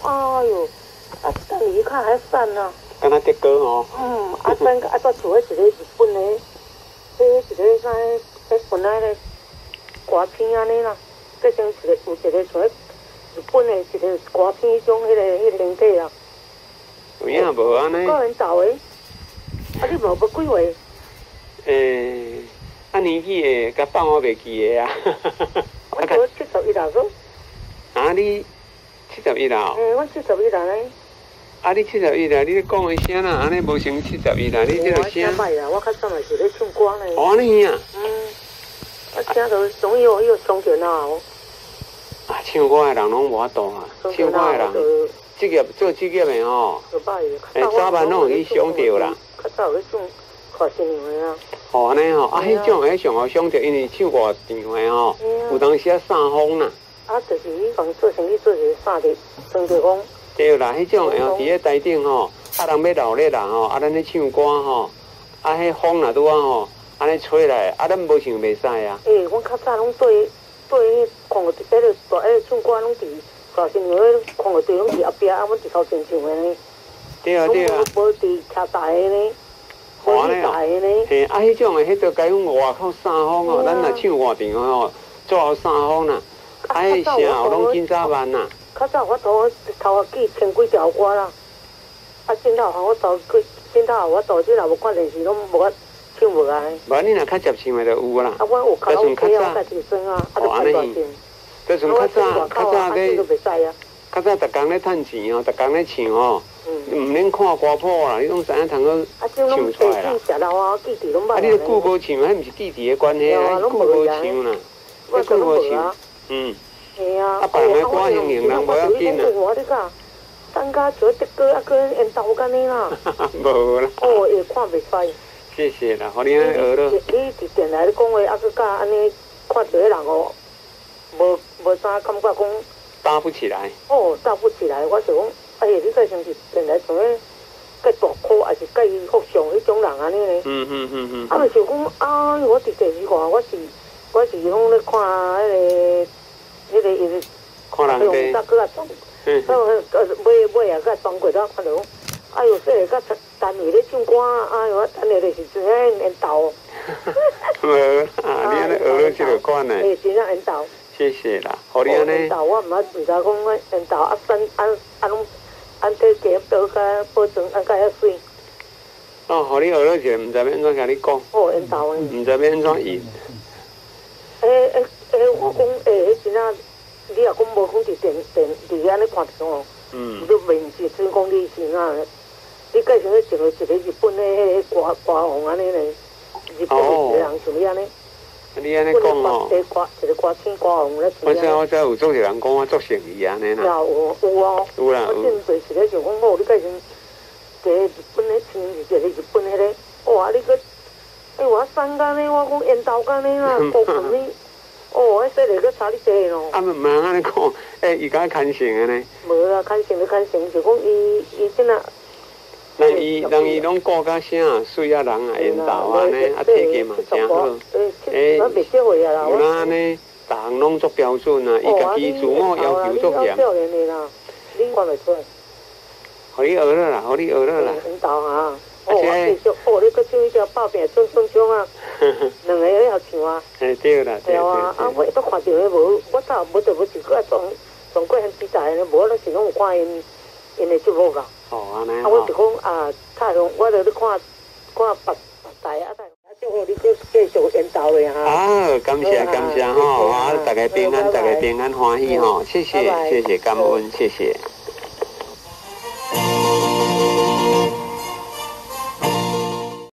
哎呦，啊，等离开还散呐。 敢若德哥哦。 等啊，到厝迄一个日本的，迄一个啥？迄本来咧歌片安尼啦，变成有一个像日本的一个歌片种迄个形体啊。 有影无安尼？ 个人走的，啊，你无几岁？ 年纪的，甲放我袂记的啊。 我71啦，个。 啊，你71啦？ 我71啦呢。 啊，你71啦？你咧讲的声啦，安尼无成71啦？你这个声。 我歹啦，我较早嘛是咧唱歌呢。 哦，安尼啊？ 我声都总有上天啊。 啊，唱歌的人拢无法度啊，唱歌的人，做职业的吼，早晚拢会去想着啦。 较早有去唱跨新娘的啊。 哦，安尼吼，啊，迄种上好想着，因为唱歌场的吼，有当时啊散风啦。啊， 就是你讲做生意做一个散的，生着风。 对啦，迄种的吼，伫咧台顶吼，啊人要闹热啦吼，啊咱咧唱歌吼，啊迄风若拄啊吼，安尼吹来，啊咱无唱袂使啊。 阮较早拢对看个迄个大唱歌拢伫跨新娘迄看个队拢伫后壁，啊，阮伫头前唱的呢。 对啊对啊。 无伫徛台的呢。 哇嘞啊！嘿，啊，迄种的，迄着该用外口散风哦。咱若唱歌场吼，最好散风啦。啊，迄声哦，拢真早慢啦。 较早我头下记千几条歌啦。啊，现头我即若无看电视，拢无法唱无啊。 无你若较接唱的就有啦。 啊，我有卡拉 OK 啊，家己耍啊，啊，都看大声。 就像较早咧，较早逐工咧趁钱哦，逐工咧唱哦。毋免看歌谱啦，你拢知影通去唱出来啦。啊，你都久无唱，迄毋是记忆的关系啊，久无唱啦，久无唱。 系啊。 啊，别人的歌形形人无要紧啦。 参加做德歌啊，跟演奏干呢啦。 无啦。 哦，会看袂使。 谢谢啦，互你安尼学咯。 你伫电台咧讲话，啊，佮甲安尼看一个人哦，无啥感觉讲。 搭不起来。 哦，搭不起来，我就讲。哎呀，你个像是原来像咧，介大颗还是介福相迄种人安尼呢？啊，就是讲啊，我伫电视看，我是拢咧看迄个， 看人哋。 再佮啊装，尾啊佮装过了，看到，哎呦，说个甲单位咧唱歌，哎呦，单位就是真正演奏。 无啊，你安尼学了这个款呢？ 真正演奏。 谢谢啦，互你安尼。 演奏我毋知讲演奏啊，安体加倒甲保存安甲遐水。 哦，互你学了一个，毋知要安怎甲你讲。 哦，演奏的。 毋知要安怎演。 我讲迄阵啊，你若讲无讲伫安尼看电哦，你袂是真讲你是啊，你介绍一个日本的迄个歌王安尼咧，日本的一个人像你安尼。 你安尼讲哦， 一个歌星歌王咧。 我知有做一人讲我做生意安尼啦。 有啊。有啦。我真侪是咧想讲，哦，你介绍一个日本咧，亲一个日本迄个，哇，你个，我三干呢，我讲演奏干呢啦，部分呢，迄说嚟个差你济咯。 啊，毋通安尼讲，伊敢牵成的呢？ 无啦，牵成就讲伊真啊。 人伊拢顾甲啥，水啊人啊演奏安尼，啊体格嘛诚好。有啦安尼，逐项拢足标准啊，伊家己自我要求足严。 你看袂出来。 互你学了啦，互你学了啦。 引导啊！继续，你搁唱迄只爆饼春香啊，两个咧合唱啊。 对啦，对啊！啊，我都看到迄无，我早无得无是搁装过很期待咧，无咱是拢有看因的节目啦。 哦，安尼。 啊，我就讲啊，太阳，我著咧看别台啊，祝福你继续演奏咧哈。 啊，感谢吼，啊，大家平安，大家平安欢喜吼，谢谢，感恩，谢谢。